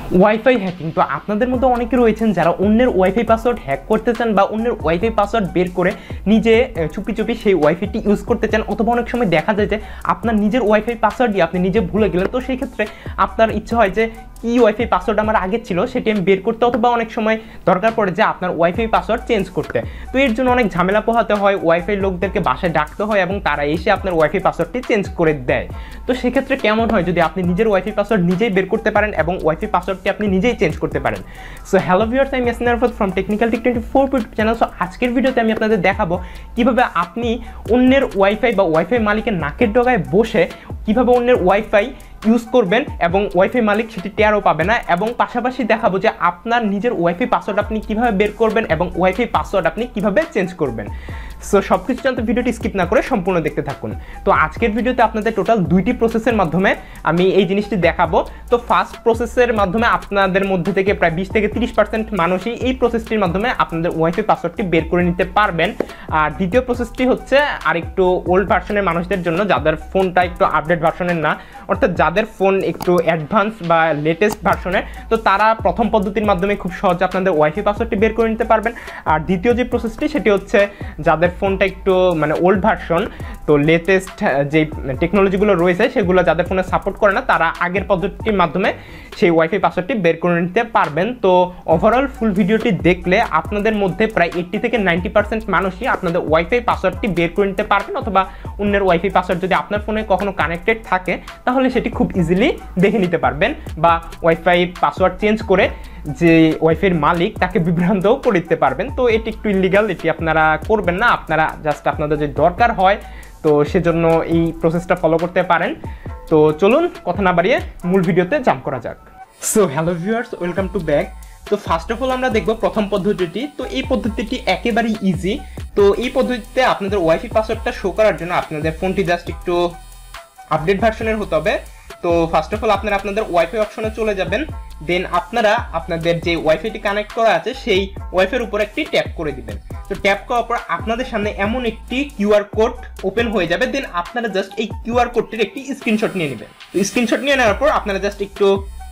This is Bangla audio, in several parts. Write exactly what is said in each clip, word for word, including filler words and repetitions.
Wifi hacking. তো আপনাদের মধ্যে অনেকে রয়েছেন যারা অন্যের ওয়াইফাই পাসওয়ার্ড হ্যাক করতে চান বা অন্যের ওয়াইফাই পাসওয়ার্ড বের করে নিজে চুপি চুপি সেই ওয়াইফাইটি ইউজ করতে চান, অথবা অনেক সময় দেখা যায় যে আপনার নিজের ওয়াইফাই পাসওয়ার্ডই আপনি নিজে ভুলে গেলেন। তো সেই ক্ষেত্রে আপনার ইচ্ছে হয় যে কি ওয়াইফাই পাসওয়ার্ড আমার আগে ছিল সেটি আমি বের করতে, অথবা অনেক সময় দরকার পড়ে যে আপনার ওয়াইফাই পাসওয়ার্ড চেঞ্জ করতে। তো এর জন্য অনেক ঝামেলা পোহাতে হয়, ওয়াইফাই লোকদেরকে বাসায় ডাকতে হয় এবং তারা এসে আপনার ওয়াইফাই পাসওয়ার্ডটি চেঞ্জ করে দেয়। তো সেক্ষেত্রে কেমন হয় যদি আপনি নিজের ওয়াইফাই পাসওয়ার্ড নিজেই বের করতে পারেন এবং ওয়াইফাই পাসওয়ার্ডটি আপনি নিজেই চেঞ্জ করতে পারেন। সো হ্যালো ভিউয়ার্স, আমি Arafat from technical tech twenty four YouTube channel. So আজকের ভিডিওতে আমি আপনাদের দেখাবো কিভাবে আপনি অন্যের ওয়াইফাই বা ওয়াইফাই মালিকের নাকের ডগায় বসে কিভাবে অন্যের ওয়াইফাই ইউজ করবেন এবং ওয়াইফাই মালিক সেটি টেরও পাবে না, এবং পাশাপাশি দেখাবো যে আপনার নিজের ওয়াইফাই পাসওয়ার্ড আপনি কিভাবে বের করবেন এবং ওয়াইফাই পাসওয়ার্ড আপনি কিভাবে চেঞ্জ করবেন। সো সব কিছু জানতে ভিডিওটি স্কিপ না করে সম্পূর্ণ দেখতে থাকুন। তো আজকের ভিডিওতে আপনাদের টোটাল দুইটি প্রসেসের মাধ্যমে আমি এই জিনিসটি দেখাবো। তো ফার্স্ট প্রসেসের মাধ্যমে আপনাদের মধ্যে থেকে প্রায় বিশ থেকে তিরিশ পার্সেন্ট মানুষই এই প্রসেসটির মাধ্যমে আপনাদের ওয়াইফাই পাসওয়ার্ডটি বের করে নিতে পারবেন। আর দ্বিতীয় প্রসেসটি হচ্ছে আরেকটু ওল্ড ভার্সনের মানুষদের জন্য, যাদের ফোনটা একটু আপডেট ভার্সনের না, অর্থাৎ যাদের ফোন একটু অ্যাডভান্স বা লেটেস্ট ভার্সনের, তো তারা প্রথম পদ্ধতির মাধ্যমে খুব সহজে আপনাদের ওয়াইফাই পাসওয়ার্ডটি বের করে নিতে পারবেন। আর দ্বিতীয় যে প্রসেসটি সেটি হচ্ছে যাদের ফোনটা একটু মানে ওল্ড ভার্সন, তো লেটেস্ট যে টেকনোলজিগুলো রয়েছে সেগুলো যাদের ফোনে সাপোর্ট করে না, তারা আগের পদ্ধতির মাধ্যমে সেই ওয়াইফাই পাসওয়ার্ডটি বের করে নিতে পারবেন। তো ওভারঅল ফুল ভিডিওটি দেখলে আপনাদের মধ্যে প্রায় এইট্টি থেকে নাইনটি পার্সেন্ট মানুষই আপনাদের ওয়াইফাই পাসওয়ার্ডটি বের করে নিতে পারবেন, অথবা অন্যের ওয়াইফাই পাসওয়ার্ড যদি আপনার ফোনে কখনো কানেক্টেড থাকে তাহলে সেটি খুব ইজিলি দেখে নিতে পারবেন, বা ওয়াইফাই পাসওয়ার্ড চেঞ্জ করে যে ওয়াইফাইয়ের মালিক তাকে বিভ্রান্তও করে দিতে পারবেন। তো এটি একটু ইলিগাল, এটি আপনারা করবেন না। আপনারা জাস্ট আপনাদের যদি দরকার হয় তো সেজন্য এই প্রসেসটা ফলো করতে পারেন। তো চলুন কথা না বাড়িয়ে মূল ভিডিওতে জাম্প করা যাক। So hello viewers, welcome to back. তো ফার্স্ট অফ অল আমরা দেখব প্রথম পদ্ধতিটি। তো এই পদ্ধতিটি একেবারেই ইজি। তো এই পদ্ধতিতে আপনাদের ওয়াইফাই পাসওয়ার্ডটা শো করার জন্য আপনাদের ফোনটি জাস্ট একটু আপডেট ভার্সনের হতে হবে। তো ফার্স্ট অফ অল আপনারা আপনাদের ওয়াইফাই অপশনে চলে যাবেন, দেন আপনারা আপনাদের যে ওয়াইফাইটি কানেক্ট করা আছে সেই ওয়াইফাইয়ের উপর একটি ট্যাপ করে দিবেন। তো ট্যাপ করার পর আপনাদের সামনে এমন একটি কিউআর কোড ওপেন হয়ে যাবে, দেন আপনারা জাস্ট এই কিউআর কোডটির একটি স্ক্রিনশট নিয়ে নেবেন। তো স্ক্রিনশট নিয়ে নেওয়ার পর আপনারা জাস্ট একটু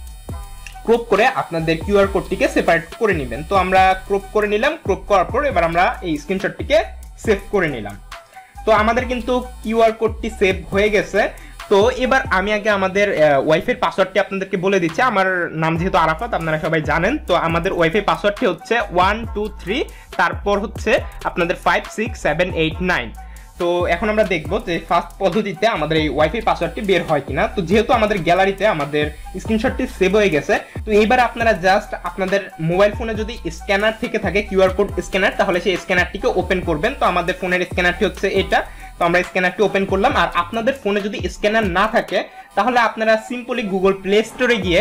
ক্রপ করে আপনাদের কিউআর কোডটিকে সেপারেট করে নেবেন। তো আমরা ক্রপ করে নিলাম। ক্রপ করার পর এবার আমরা এই স্ক্রিনশটটিকে সেভ করে নিলাম। তো আমাদের কিন্তু কিউআর কোডটি সেভ হয়ে গেছে। তো এবার আমি আগে আমাদের ওয়াইফাই পাসওয়ার্ডটি আপনাদেরকে বলে দিচ্ছি। আমার নাম যেহেতু আরাফাত, আপনারা সবাই জানেন। তো আমাদের ওয়াইফাই পাসওয়ার্ডটি হচ্ছে ওয়ান টু থ্রি, তারপর হচ্ছে আপনাদের five six seven eight nine. তো এখন আমরা দেখবো যে ফার্স্ট পদ্ধতিতে আমাদের এই ওয়াইফাই পাসওয়ার্ডটি বের হয় কিনা। তো যেহেতু আমাদের গ্যালারিতে আমাদের স্ক্রিনশটটি সেভ হয়ে গেছে, তো এইবার আপনারা জাস্ট আপনাদের মোবাইল ফোনে যদি স্ক্যানার থেকে থাকে কিউআর কোড স্ক্যানার, তাহলে সেই স্ক্যানারটিকে ওপেন করবেন। তো আমাদের ফোনের স্ক্যানারটি হচ্ছে এটা। তো আমরা স্ক্যানারটি ওপেন করলাম। আর আপনাদের ফোনে যদি স্ক্যানার না থাকে তাহলে আপনারা সিম্পলি গুগল প্লে স্টোরে গিয়ে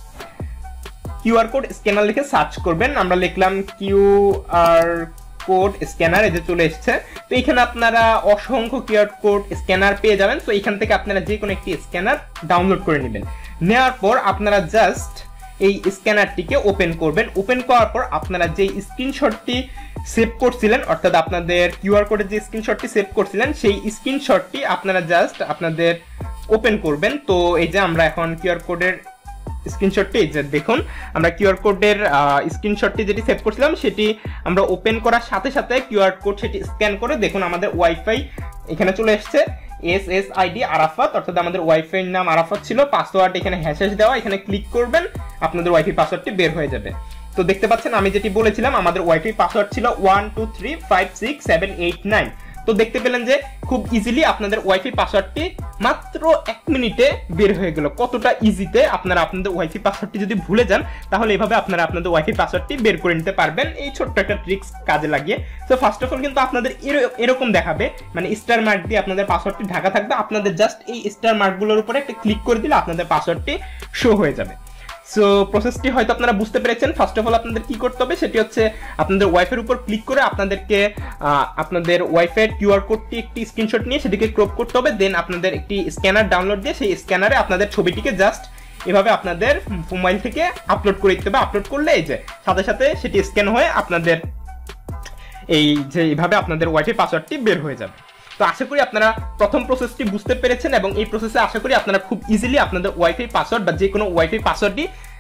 কিউআর কোড স্ক্যানার লিখে সার্চ করবেন। আমরা লিখলাম কিউআর কোড স্ক্যানার, এই যে চলে এসেছে। তো এখানে আপনারা অসংখ্য কিউআর কোড স্ক্যানার পেয়ে যাবেন। তো এখান থেকে আপনারা যে কোনো একটি স্ক্যানার ডাউনলোড করে নেবেন। নেওয়ার পর আপনারা জাস্ট এই স্ক্যানারটিকে ওপেন করবেন। ওপেন করার পর আপনারা যে স্ক্রিনশটটি সেভ করছিলেন, অর্থাৎ আপনাদের কিউআর কোডের যে স্ক্রিনশটটি সেভ করছিলেন সেই স্ক্রিনশটটি আপনারা জাস্ট আপনাদের ওপেন করবেন। তো এই যে আমরা এখন কিউআর কোডের স্ক্রিনশটটি, এই যে দেখুন আমরা কিউআর কোডের স্ক্রিনশটটি যেটি সেভ করছিলাম সেটি আমরা ওপেন করার সাথে সাথে কিউআর কোড সেটি স্ক্যান করে দেখুন আমাদের ওয়াইফাই এখানে চলে এসেছে। এস এস আইডি আরাফাত, অর্থাৎ আমাদের ওয়াইফাই নাম আরাফাত ছিল। পাসওয়ার্ড এখানে হ্যাশ হ্যাশ দেওয়া, এখানে ক্লিক করবেন, আপনাদের ওয়াইফাই পাসওয়ার্ডটি বের হয়ে যাবে। তো দেখতে পাচ্ছেন আমি যেটি বলেছিলাম আমাদের ওয়াইফাই পাসওয়ার্ড ছিল one two three five six seven eight nine. তো দেখতে পেলেন যে খুব ইজিলি আপনাদের ওয়াইফাই পাসওয়ার্ডটি মাত্র এক মিনিটে বের হয়ে গেল। কতটা ইজিতে আপনারা আপনাদের ওয়াইফাই পাসওয়ার্ডটি যদি ভুলে যান তাহলে এভাবে আপনারা আপনাদের ওয়াইফাই পাসওয়ার্ডটি বের করে নিতে পারবেন এই ছোট্ট একটা ট্রিক্স কাজে লাগিয়ে। তো ফার্স্ট অফ অল কিন্তু আপনাদের এরকম দেখাবে, মানে স্টার মার্ক দিয়ে আপনাদের পাসওয়ার্ডটি ঢাকা থাকবে। আপনাদের জাস্ট এই স্টার মার্কগুলোর উপরে একটা ক্লিক করে দিলে আপনাদের পাসওয়ার্ডটি শো হয়ে যাবে। সো প্রসেসটি হয়তো আপনারা বুঝতে পেরেছেন। ফার্স্ট অফ অল আপনাদের কি করতে হবে সেটি হচ্ছে আপনাদের ওয়াইফাইয়ের উপর ক্লিক করে আপনাদেরকে আপনাদের ওয়াইফাইয়ের কিউআর কোডটি একটি স্ক্রিনশট নিয়ে সেটিকে ক্রপ করতে হবে। দেন আপনাদের একটি স্ক্যানার ডাউনলোড দিয়ে সেই স্ক্যানারে আপনাদের ছবিটিকে জাস্ট এভাবে আপনাদের মোবাইল থেকে আপলোড করে দিতে হবে। আপলোড করলে এই যে সাথে সাথে সেটি স্ক্যান হয়ে আপনাদের এই যে এইভাবে আপনাদের ওয়াইফাই পাসওয়ার্ডটি বের হয়ে যাবে। তো আশা করি আপনারা প্রথম প্রসেসটি বুঝতে পেরেছেন এবং এই প্রসেসে আশা করি আপনারা খুব ইজিলি আপনাদের ওয়াইফাই পাসওয়ার্ড বা যে কোনো ওয়াইফাই পাসওয়ার্ডই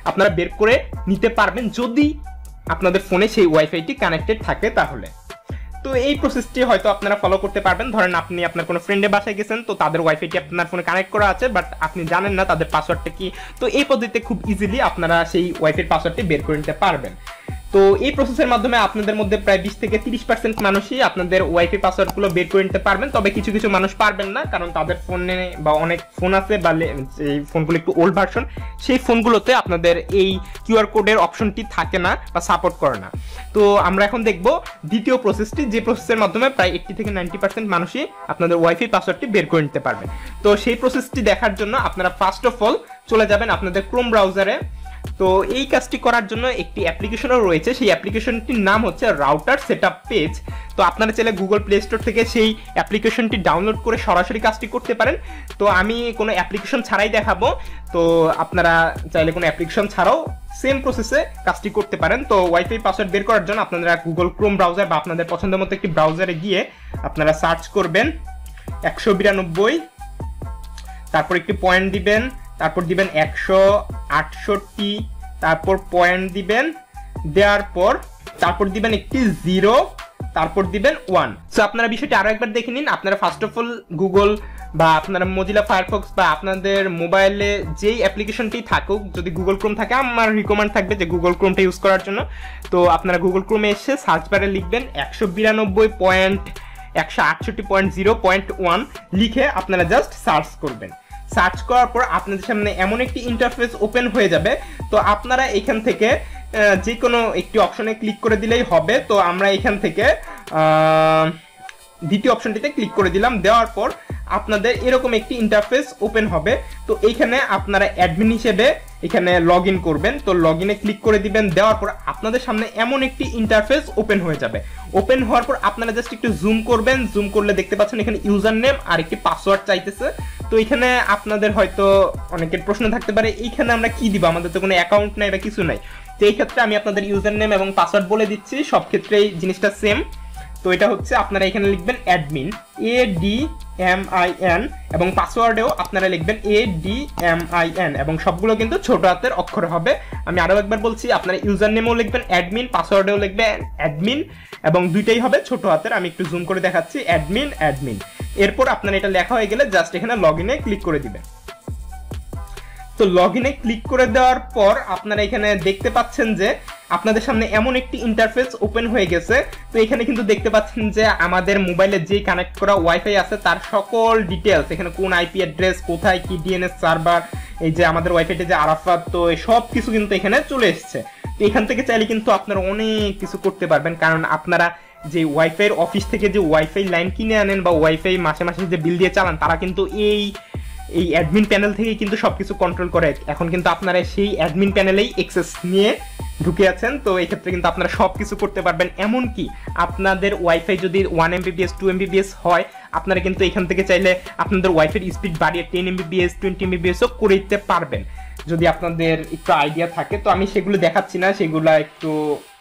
আপনারা বের করে নিতে পারবেন যদি আপনাদের ফোনে সেই ওয়াইফাইটি কানেক্টেড থাকে তাহলে। তো এই প্রসেসটি হয়তো আপনারা ফলো করতে পারবেন। ধরেন আপনি আপনার কোনো ফ্রেন্ডের বাসায় গেছেন, তো তাদের ওয়াইফাইটি আপনার ফোনে কানেক্ট করা আছে, বাট আপনি জানেন না তাদের পাসওয়ার্ডটা কি। তো এই পদ্ধতিতে খুব ইজিলি আপনারা সেই ওয়াইফাইয়ের পাসওয়ার্ডটি বের করে নিতে পারবেন। তো এই প্রসেসের মাধ্যমে আপনাদের মধ্যে প্রায় বিশ থেকে তিরিশ পার্সেন্ট মানুষই আপনাদের ওয়াইফাই পাসওয়ার্ডগুলো বের করে নিতে পারবেন। তবে কিছু কিছু মানুষ পারবেন না, কারণ তাদের ফোনে বা অনেক ফোন আছে বা এই ফোনগুলো একটু ওল্ড ভার্সন, সেই ফোনগুলোতে আপনাদের এই কিউআর কোডের অপশনটি থাকে না বা সাপোর্ট করে না। তো আমরা এখন দেখব দ্বিতীয় প্রসেসটি, যে প্রসেসের মাধ্যমে প্রায় এইট্টি থেকে নাইনটি পার্সেন্ট মানুষই আপনাদের ওয়াইফাই পাসওয়ার্ডটি বের করে নিতে পারবেন। তো সেই প্রসেসটি দেখার জন্য আপনারা ফার্স্ট অফ অল চলে যাবেন আপনাদের ক্রোম ব্রাউজারে। তো এই কাজটি করার জন্য একটি অ্যাপ্লিকেশনও রয়েছে, সেই অ্যাপ্লিকেশনটির নাম হচ্ছে রাউটার সেটআপ পেজ। তো আপনারা চাইলে গুগল প্লে স্টোর থেকে সেই অ্যাপ্লিকেশনটি ডাউনলোড করে সরাসরি কাজটি করতে পারেন। তো আমি কোনো অ্যাপ্লিকেশন ছাড়াই দেখাবো, তো আপনারা চাইলে কোনো অ্যাপ্লিকেশন ছাড়াও সেম প্রসেসে কাজটি করতে পারেন। তো ওয়াইফাই পাসওয়ার্ড বের করার জন্য আপনারা গুগল ক্রোম ব্রাউজার বা আপনাদের পছন্দের মতো একটি ব্রাউজারে গিয়ে আপনারা সার্চ করবেন একশো বিরানব্বই, তারপর একটি পয়েন্ট দিবেন, তারপর দিবেন একশো আটষট্টি, তারপর পয়েন্ট দিবেন, দেওয়ার পর তারপর দিবেন একটি জিরো, তারপর দিবেন ওয়ান। সো আপনারা বিষয়টি আরো একবার দেখে নিন। আপনারা ফার্স্ট অফ অল গুগল বা আপনারা মজিলা ফায়ারফক্স বা আপনাদের মোবাইলে যেই অ্যাপ্লিকেশনটি থাকুক, যদি গুগল ক্রোম থাকে আমার রিকমেন্ড থাকবে যে গুগল ক্রোমটা ইউজ করার জন্য। তো আপনারা গুগল ক্রোমে এসে সার্চ বারে লিখবেন একশো বিরানব্বই পয়েন্ট একশো আটষট্টি পয়েন্ট জিরো পয়েন্ট ওয়ান লিখে আপনারা জাস্ট সার্চ করবেন। সার্চ করার পর আপনাদের সামনে এমন একটি ইন্টারফেস ওপেন হয়ে যাবে। তো আপনারা এখান থেকে যে কোনো একটি অপশনে ক্লিক করে দিলেই হবে। তো আমরা এখান থেকে দ্বিতীয় অপশনটিতে ক্লিক করে দিলাম। দেওয়ার পর আপনাদের এরকম একটি ইন্টারফেস ওপেন হবে। তো এইখানে আপনারা অ্যাডমিন হিসেবে এখানে লগ ইন করবেন। তো লগ ইনে ক্লিক করে দিবেন। দেওয়ার পর আপনাদের সামনে এমন একটি ইন্টারফেস ওপেন হয়ে যাবে। ওপেন হওয়ার পর আপনারা জাস্ট একটু জুম করবেন। জুম করলে দেখতে পাচ্ছেন এখানে ইউজার নেম আর একটি পাসওয়ার্ড চাইতেছে। তো এখানে আপনাদের হয়তো অনেকের প্রশ্ন থাকতে পারে, এইখানে আমরা কি দিব, আমাদের তো কোনো অ্যাকাউন্ট নাই বা কিছু নাই। তো এই ক্ষেত্রে আমি আপনাদের ইউজার নেম এবং পাসওয়ার্ড বলে দিচ্ছি, সব ক্ষেত্রেই জিনিসটা সেম। তো এটা হচ্ছে আপনারা এখানে লিখবেন admin, A D M I N, এবং পাসওয়ার্ডেও আপনারা লিখবেন A D M I N, এবং সবগুলো কিন্তু ছোট হাতের অক্ষরে হবে। আমি আরো একবার বলছি, আপনারা ইউজার নেমও লিখবেন অ্যাডমিন, পাসওয়ার্ডেও লিখবেন অ্যাডমিন, এবং দুইটাই হবে ছোট হাতের। আমি একটু জুম করে দেখাচ্ছি, অ্যাডমিন অ্যাডমিন। এরপর আপনারা এটা লেখা হয়ে গেলে জাস্ট এখানে লগ ইনে ক্লিক করে দিবেন। তো লগ ইনে ক্লিক করে দেওয়ার পর আপনারা এখানে দেখতে পাচ্ছেন যে আপনাদের সামনে এমন একটি ইন্টারফেস ওপেন হয়ে গেছে। তো এখানে কিন্তু দেখতে পাচ্ছেন যে আমাদের মোবাইলে যে কানেক্ট করা ওয়াইফাই আছে তার সকল ডিটেলস, এখানে কোন আইপি অ্যাড্রেস, কোথায় কি ডিএনএস সার্ভার, এই যে আমাদের ওয়াইফাইতে যে আরাফাত, তো সব কিছু কিন্তু এখানে চলে এসছে। তো এখান থেকে চাইলে কিন্তু আপনারা অনেক কিছু করতে পারবেন, কারণ আপনারা যে ওয়াইফাইয়ের অফিস থেকে যে ওয়াইফাই লাইন কিনে আনেন বা ওয়াইফাই মাসে মাসে যে বিল দিয়ে চালান, তারা কিন্তু এই এই অ্যাডমিন প্যানেল থেকে কিন্তু সবকিছু কন্ট্রোল করে। এখন কিন্তু আপনারা সেই অ্যাডমিন প্যানেলেই অ্যাক্সেস নিয়ে ঢুকে আছেন। তো এই ক্ষেত্রে কিন্তু আপনারা সবকিছু করতে পারবেন। এমনকি আপনাদের ওয়াইফাই যদি ওয়ান এমবিপিএস টু এমবিপিএস হয়, আপনারা কিন্তু এখান থেকে চাইলে আপনাদের ওয়াইফাই স্পিড বাড়িয়ে টেন এমবিপিএস টোয়েন্টি এমবিপিএসও করে দিতে পারবেন, যদি আপনাদের একটু আইডিয়া থাকে। তো আমি সেগুলো দেখাচ্ছি না, সেগুলো একটু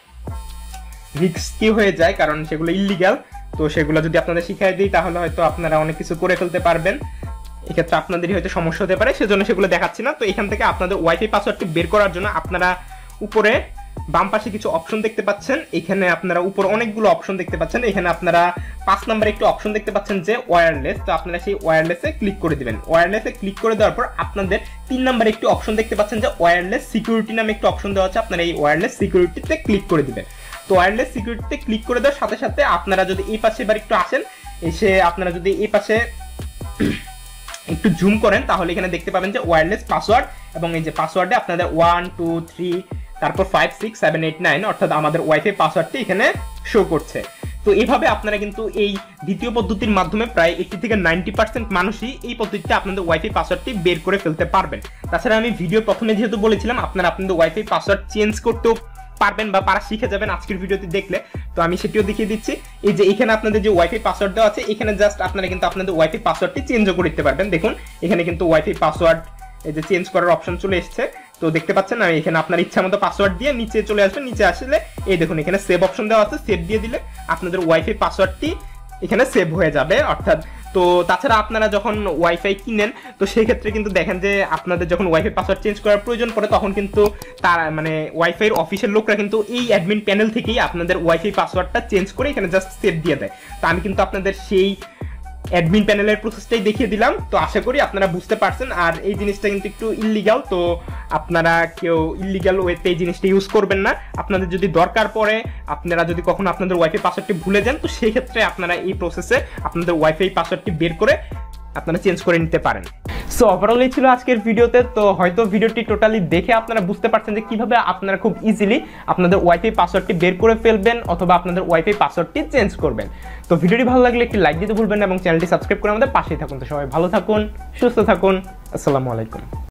রিস্কি হয়ে যায়, কারণ সেগুলো ইলিগাল। তো সেগুলো যদি আপনাদের শিখিয়ে দিই তাহলে হয়তো আপনারা অনেক কিছু করে ফেলতে পারবেন, এক্ষেত্রে আপনাদেরই হয়তো সমস্যা হতে পারে, সেজন্য সেগুলো দেখাচ্ছি না। তো এখান থেকে আপনাদের ওয়াইফাই পাসওয়ার্ডটি বের করার জন্য আপনারা উপরে বাম পাশে কিছু অপশন দেখতে পাচ্ছেন। এখানে আপনারা উপরে অনেকগুলো অপশন দেখতে পাচ্ছেন। এখানে আপনারা পাঁচ নাম্বার একটি অপশন দেখতে পাচ্ছেন যে ওয়্যারলেস। তো আপনারা সেই ওয়্যারলেসে ক্লিক করে দিবেন। ওয়্যারলেসে ক্লিক করে দেওয়ার পর আপনাদের তিন নাম্বার একটি অপশন দেখতে পাচ্ছেন যে ওয়্যারলেস সিকিউরিটি নামে একটি অপশন দেওয়া আছে। আপনারা এই ওয়্যারলেস সিকিউরিটিতে ক্লিক করে দিবেন। তো ওয়্যারলেস সিকিউরিটিতে ক্লিক করে দেওয়ার সাথে সাথে আপনারা যদি এই পাশে এবার একটু আসেন, এসে আপনারা যদি এই পাশে একটু জুম করেন তাহলে এখানে দেখতে পাবেন যে ওয়্যারলেস পাসওয়ার্ড, এবং এই যে পাসওয়ার্ডে আপনাদের ওয়ান টু থ্রি তারপর five six seven eight nine অর্থাৎ আমাদের ওয়াইফাই পাসওয়ার্ডটি এখানে শো করছে। তো এইভাবে আপনারা কিন্তু এই দ্বিতীয় পদ্ধতির মাধ্যমে প্রায় এইটি থেকে নাইনটি পার্সেন্ট মানুষই এই পদ্ধতিতে আপনাদের ওয়াইফাই পাসওয়ার্ডটি বের করে ফেলতে পারবেন। তাছাড়া আমি ভিডিও প্রথমে যেহেতু বলেছিলাম আপনারা আপনাদের ওয়াইফাই পাসওয়ার্ড চেঞ্জ করতেও পারবেন বা পারা শিখে যাবেন আজকের ভিডিওতে দেখলে, তো আমি সেটিও দেখিয়ে দিচ্ছি। এই যে এখানে আপনাদের যে ওয়াইফাই পাসওয়ার্ড দেওয়া আছে, এখানে জাস্ট আপনারা কিন্তু আপনাদের ওয়াইফাই পাসওয়ার্ডটি চেঞ্জও করে দিতে পারবেন। দেখুন এখানে কিন্তু ওয়াইফাই পাসওয়ার্ড এই যে চেঞ্জ করার অপশন চলে এসেছে। তো দেখতে পাচ্ছেন আমি এখানে আপনার ইচ্ছা মতো পাসওয়ার্ড দিয়ে নিচে চলে আসবেন। নিচে আসলে এই দেখুন এখানে সেভ অপশন দেওয়া আছে, সেভ দিয়ে দিলে আপনাদের ওয়াইফাই পাসওয়ার্ডটি এখানে সেভ হয়ে যাবে, অর্থাৎ তো তাছাড়া আপনারা যখন ওয়াইফাই কিনেন তো সেই ক্ষেত্রে কিন্তু দেখেন যে আপনাদের যখন ওয়াইফাই পাসওয়ার্ড চেঞ্জ করার প্রয়োজন পড়ে তখন কিন্তু তার মানে ওয়াইফাইয়ের অফিসিয়াল লোকরা কিন্তু এই অ্যাডমিন প্যানেল থেকেই আপনাদের ওয়াইফাই পাসওয়ার্ডটা চেঞ্জ করে এখানে জাস্ট সেভ দিয়ে দেয়। তো আমি কিন্তু আপনাদের সেই অ্যাডমিন প্যানেলের প্রসেসটাই দেখিয়ে দিলাম। তো আশা করি আপনারা বুঝতে পারছেন। আর এই জিনিসটা কিন্তু একটু ইললিগাল, তো আপনারা কেউ ইললিগাল ওয়েতে এই জিনিসটা ইউজ করবেন না। আপনাদের যদি দরকার পড়ে, আপনারা যদি কখনো আপনাদের ওয়াইফাই পাসওয়ার্ডটি ভুলে যান, তো সেই ক্ষেত্রে আপনারা এই প্রসেসে আপনাদের ওয়াইফাই পাসওয়ার্ডটি বের করে আপনারা চেঞ্জ করে নিতে পারেন। সো ওভারঅল এই ছিল আজকের ভিডিওতে। তো হয়তো ভিডিওটি টোটালি দেখে আপনারা বুঝতে পারছেন যে কিভাবে আপনারা খুব ইজিলি আপনাদের ওয়াইফাই পাসওয়ার্ডটি বের করে ফেলবেন অথবা আপনাদের ওয়াইফাই পাসওয়ার্ডটি চেঞ্জ করবেন। তো ভিডিওটি ভালো লাগলে একটি লাইক দিতে ভুলবেন না এবং চ্যানেলটি সাবস্ক্রাইব করে আমাদের পাশেই থাকুন। তো সবাই ভালো থাকুন, সুস্থ থাকুন, আসসালামু আলাইকুম।